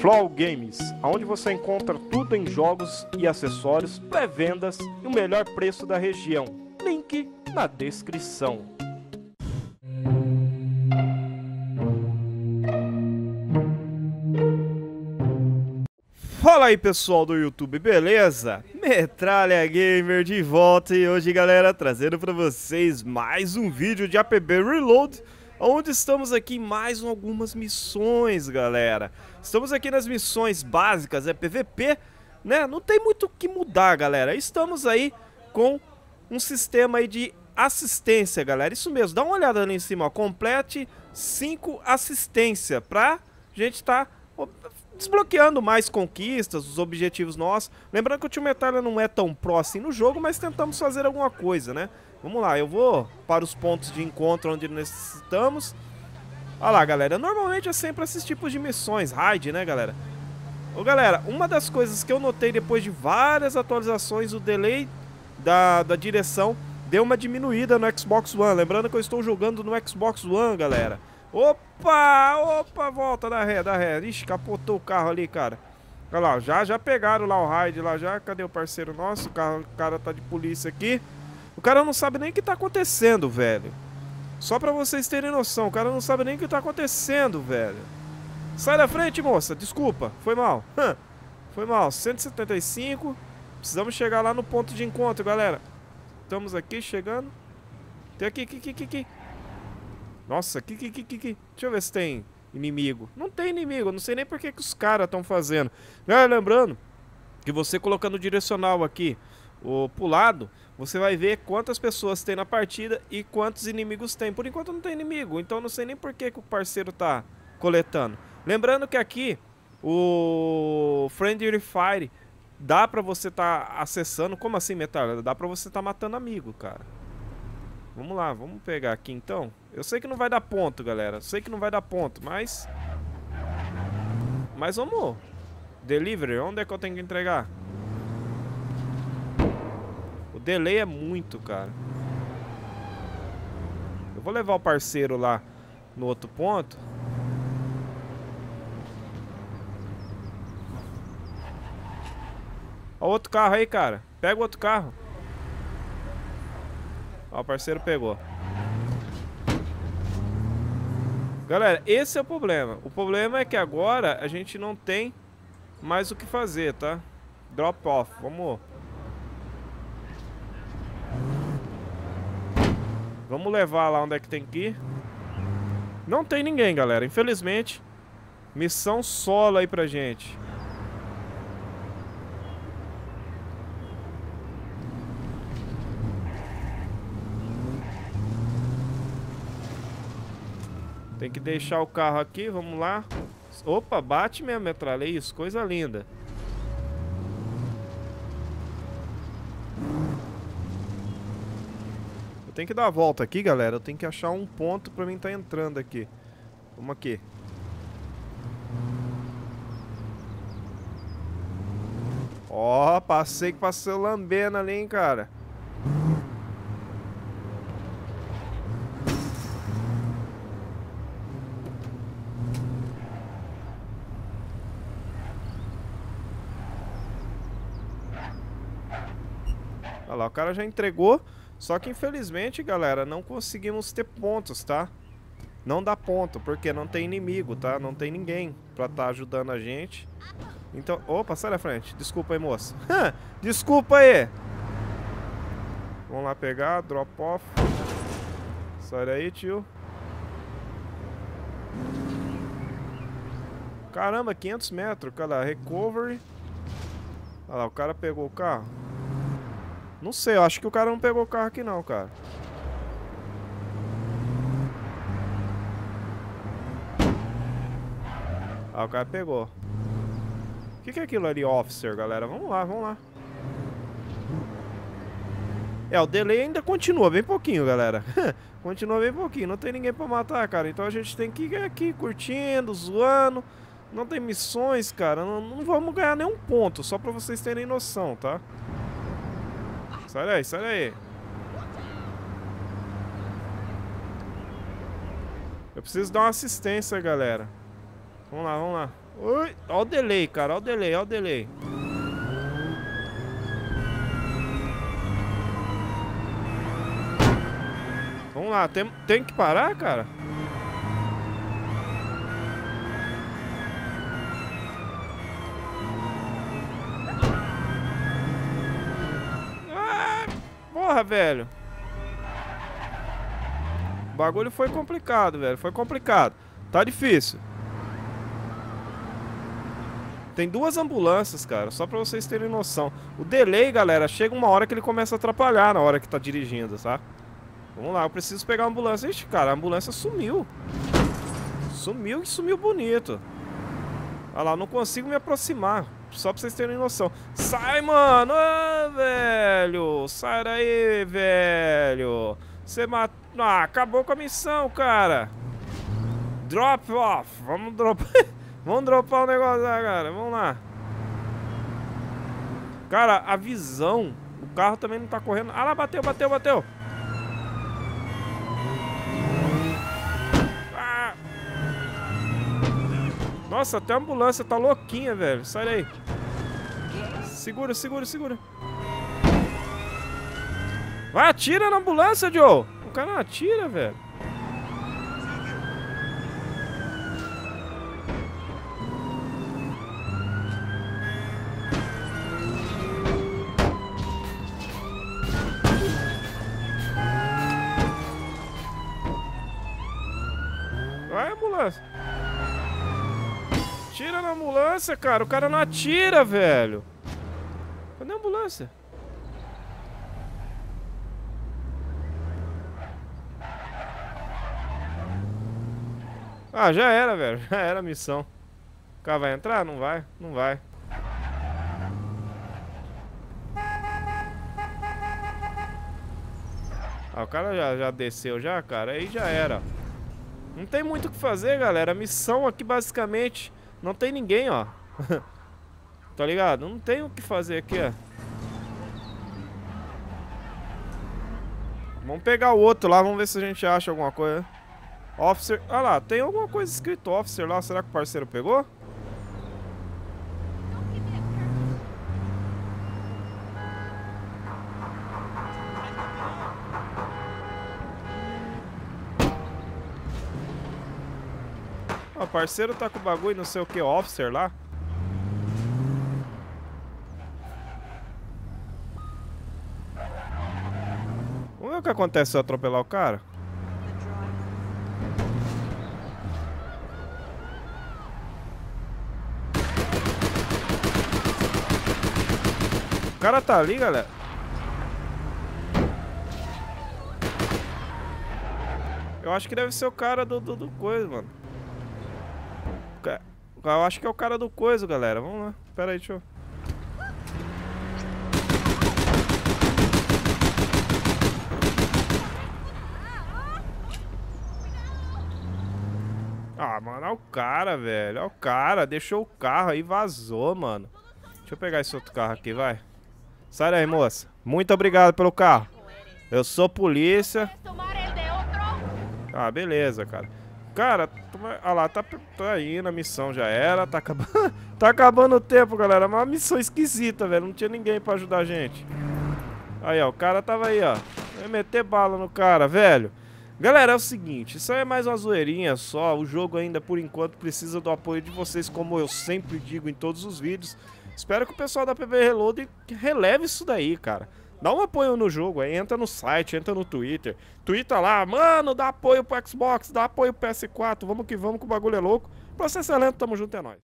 Flow Games, onde você encontra tudo em jogos e acessórios, pré-vendas e o melhor preço da região. Link na descrição. Fala aí pessoal do YouTube, beleza? Metralha Gamer de volta e hoje galera, trazendo pra vocês mais um vídeo de APB Reload, onde estamos aqui em mais algumas missões, galera. Estamos aqui nas missões básicas, é PVP, né? Não tem muito o que mudar, galera. Estamos aí com um sistema aí de assistência, galera. Isso mesmo, dá uma olhada ali em cima, ó. Complete 5 assistência pra gente tá desbloqueando mais conquistas, os objetivos nossos. Lembrando que o Tio Metralha não é tão pró assim no jogo, mas tentamos fazer alguma coisa, né? Vamos lá, eu vou para os pontos de encontro onde necessitamos. Olha lá, galera, normalmente é sempre esses tipos de missões, raid, né, galera? Ô, galera, uma das coisas que eu notei depois de várias atualizações, o delay da direção deu uma diminuída no Xbox One. Lembrando que eu estou jogando no Xbox One, galera. Opa, volta, dá ré. Ixi, capotou o carro ali, cara. Olha lá, já pegaram lá o raid lá já. Cadê o parceiro nosso? O cara tá de polícia aqui. O cara não sabe nem o que tá acontecendo, velho. Só pra vocês terem noção, o cara não sabe nem o que tá acontecendo, velho. Sai da frente, moça, desculpa, foi mal. Foi mal, 175. Precisamos chegar lá no ponto de encontro, galera. Estamos aqui, chegando. Tem aqui. Nossa, aqui. Deixa eu ver se tem inimigo. Não tem inimigo, não sei nem por que os caras estão fazendo. Lembrando que você colocando o direcional aqui pro lado, você vai ver quantas pessoas tem na partida e quantos inimigos tem. Por enquanto não tem inimigo, então não sei nem por que o parceiro tá coletando. Lembrando que aqui o Friendly Fire dá pra você tá acessando. Como assim, Metal? Dá pra você tá matando amigo, cara. Vamos lá, vamos pegar aqui então. Eu sei que não vai dar ponto, galera. Eu sei que não vai dar ponto, mas vamos. Delivery, onde é que eu tenho que entregar? O delay é muito, cara. Eu vou levar o parceiro lá no outro ponto. Ó, o outro carro aí, cara. Pega o outro carro. Ó, o parceiro pegou. Galera, esse é o problema. O problema é que agora a gente não tem mais o que fazer, tá? Drop off, vamos. Vamos levar lá onde é que tem que ir. Não tem ninguém, galera, infelizmente. Missão solo aí pra gente. Tem que deixar o carro aqui, vamos lá. Opa, bate mesmo, Metralha, isso, coisa linda. Eu tenho que dar a volta aqui, galera. Eu tenho que achar um ponto pra mim estar entrando aqui. Vamos aqui. Ó, passei que passou lambendo ali, hein, cara. Olha lá, o cara já entregou. Só que infelizmente, galera, não conseguimos ter pontos, tá? Não dá ponto, porque não tem inimigo, tá? Não tem ninguém pra estar ajudando a gente. Então... Opa, sai da frente. Desculpa aí, moça. Desculpa aí. Vamos lá pegar, drop off. Sai daí, tio. Caramba, 500 metros. Cara, recovery. Olha lá, o cara pegou o carro. Não sei, eu acho que o cara não pegou o carro aqui não, cara. Ah, o cara pegou. O que é aquilo ali, officer, galera? Vamos lá. É, o delay ainda continua bem pouquinho, galera. Continua bem pouquinho, não tem ninguém pra matar, cara. Então a gente tem que ir aqui curtindo, zoando. Não tem missões, cara. Não vamos ganhar nenhum ponto, só pra vocês terem noção, tá? Sai daí. Eu preciso dar uma assistência, galera. Vamos lá. Ui, ó o delay, cara, ó o delay, ó o delay. Vamos lá, tem que parar, cara? Ah, porra, velho. O bagulho foi complicado, velho, foi complicado. Tá difícil. Tem duas ambulâncias, cara, só pra vocês terem noção. O delay, galera, chega uma hora que ele começa a atrapalhar na hora que tá dirigindo, tá? Vamos lá, eu preciso pegar a ambulância. Ixi, cara, a ambulância sumiu. Sumiu e sumiu bonito. Olha lá, eu não consigo me aproximar. Só pra vocês terem noção. Sai, mano! Ah, velho! Sai daí, velho! Você matou... Ah, acabou com a missão, cara! Drop off! Vamos dropar... Vamos dropar o negócio lá, cara. Vamos lá. Cara, a visão... O carro também não tá correndo... Ah lá, bateu, bateu, bateu! Ah. Nossa, até a ambulância tá louquinha, velho. Sai daí. Segura, segura, segura. Vai, atira na ambulância, Joe. O cara não atira, velho. Vai, ambulância. Tira na ambulância, cara. O cara não atira, velho. Cadê a ambulância? Ah, já era, velho. Já era a missão. O cara vai entrar? Não vai? Não vai. Ah, o cara já desceu já, cara. Aí já era. Não tem muito o que fazer, galera. A missão aqui, basicamente, não tem ninguém, ó. Tá ligado? Não tem o que fazer aqui, ó. Vamos pegar o outro lá, vamos ver se a gente acha alguma coisa. Officer, ah lá, tem alguma coisa escrito Officer lá, será que o parceiro pegou? O parceiro tá com o bagulho não sei o que, Officer lá. Vamos ver o que acontece se eu atropelar o cara. O cara tá ali, galera. Eu acho que deve ser o cara do coisa, mano. Eu acho que é o cara do coisa, galera. Vamos lá. Pera aí, deixa eu... Ah, mano, olha o cara, velho. Olha o cara. Deixou o carro aí e vazou, mano. Deixa eu pegar esse outro carro aqui, vai. Sai daí, moça. Muito obrigado pelo carro. Eu sou polícia. Ah, beleza, cara. Cara, olha lá, tá indo, a missão já era. Tá acabando, tá acabando o tempo, galera. Uma missão esquisita, velho. Não tinha ninguém pra ajudar a gente. Aí, ó, o cara tava aí, ó. Vai meter bala no cara, velho. Galera, é o seguinte, isso aí é mais uma zoeirinha só. O jogo ainda, por enquanto, precisa do apoio de vocês, como eu sempre digo em todos os vídeos. Espero que o pessoal da PB Reload releve isso daí, cara. Dá um apoio no jogo, aí entra no site, entra no Twitter. Twitter lá, mano, dá apoio pro Xbox, dá apoio pro PS4. Vamos que o bagulho é louco. Processo é lento, tamo junto, é nóis.